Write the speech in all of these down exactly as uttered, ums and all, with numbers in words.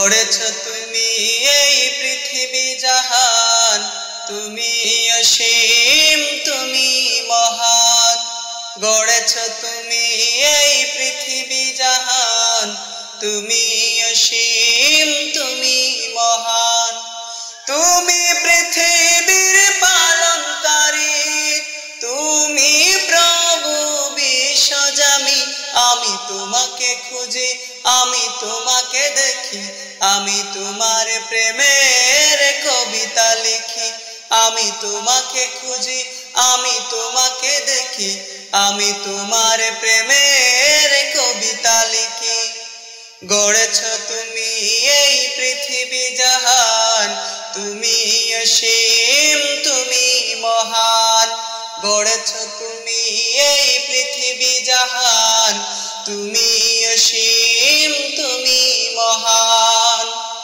গড়েছ তুমি এই পৃথিবী জাহান, তুমি অসীম তুমি মহান। গড়েছ তুমি এই পৃথিবী জাহান, তুমি অসীম তুমি মহান। তুমি পৃথিবীর পালনকারী, তুমি প্রভু বিশ্বজামি। আমি তোমাকে খুঁজি, আমি তোমাকে দেখি, আমি তোমার প্রেমের কবিতা লিখি। আমি তোমাকে খুঁজি, আমি তোমাকে দেখি, আমি তোমার প্রেমের কবিতা লিখি। গড়েছ তুমি এই পৃথিবী জাহান, তুমি অসীম তুমি মহান। গড়েছ তুমি এই পৃথিবী জাহান, তুমি অসীম তুমি মহান।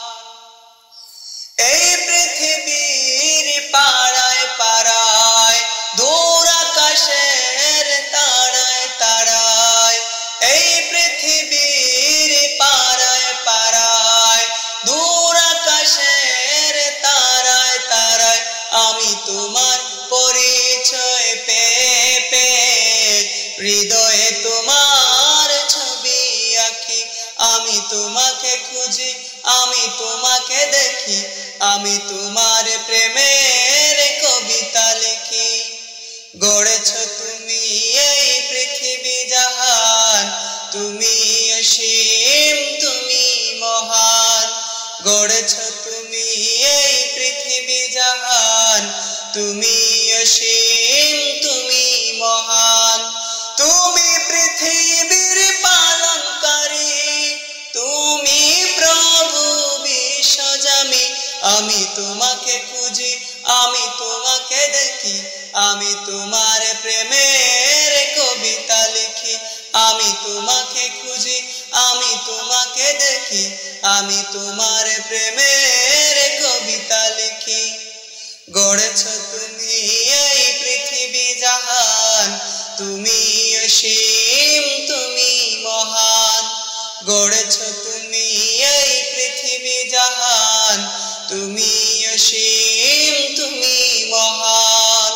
এই পৃথিবীর পাড়ায় পাড়ায়, দূর আকাশের তারায় তারায়, এই পৃথিবীর পাড়ায় পাড়ায়, দূর আকাশের তারায় তারায়, আমি তোমার পরিচয় পেয়ে পেয়ে হৃদয়ে তোমার ছবি আঁকি। আমি তোমাকে খুঁজি, আমি তোমাকে দেখি, আমি তোমার প্রেমের কবিতা লিখি। গড়েছ তুমি এই পৃথিবী জাহান, তুমি অসীম তুমি মহান। গড়েছ তুমি এই পৃথিবী জাহান, তুমি অসীম তুমি মহান। তুমি পৃথিবীর পালনকারী, তুমি প্রভু বিশ্বজামি। আমি তোমাকে খুঁজি, আমি তোমাকে দেখি, আমি তোমার প্রেমের কবিতা লিখি। আমি তোমাকে খুঁজি, আমি তোমাকে দেখি, আমি তোমার প্রেমের কবিতা লিখি। গড়েছ তুমি এই পৃথিবী জাহান, তুমি অসীম তুমি মহান। গড়েছ তুমি এই পৃথিবী জাহান, তুমি অসীম তুমি মহান।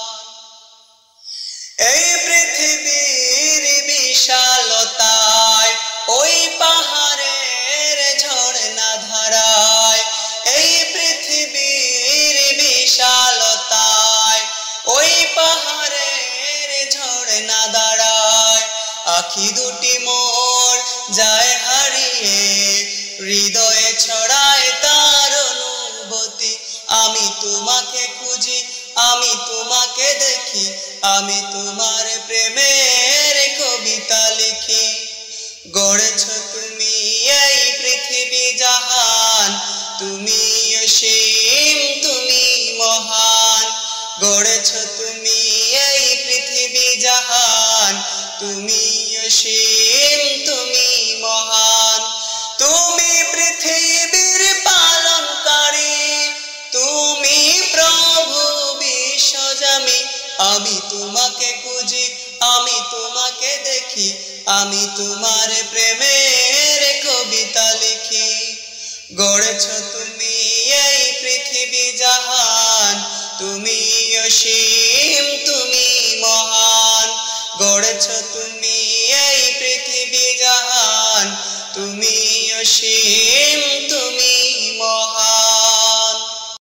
এই পৃথিবীর বিশালতায়, ওই পাহাড়ের ঝর্ণা ধারায়, এই পৃথিবীর বিশালতায়, ওই পাহাড়ের ঝর্ণা দাঁড়ায়, আখি দুটি মোর যায় হারিয়ে, হৃদয়ে ছড়ায় তার অনুভূতি। আমি তোমাকে খুঁজি, আমি তোমাকে দেখি, আমি তোমার প্রেমের কবিতা লিখি। গড়েছ তুমি এই পৃথিবী জাহান, তুমি অসীম তুমি মহান। গড়েছ তুমি এই পৃথিবী জাহান, তুমি অসীম তুমি মহান। তুমি পৃথিবীর পালনকারী, তুমি প্রভু বিশ্বজামি। আমি তোমাকে খুঁজি, আমি তোমাকে দেখি, আমি তোমার প্রেমের কবিতা লিখি। গড়েছ তুমি এই পৃথিবী জাহান, তুমি অসীম তুমি মহান। গড়েছ তুমি এই পৃথিবী জাহান, তুমি অসীম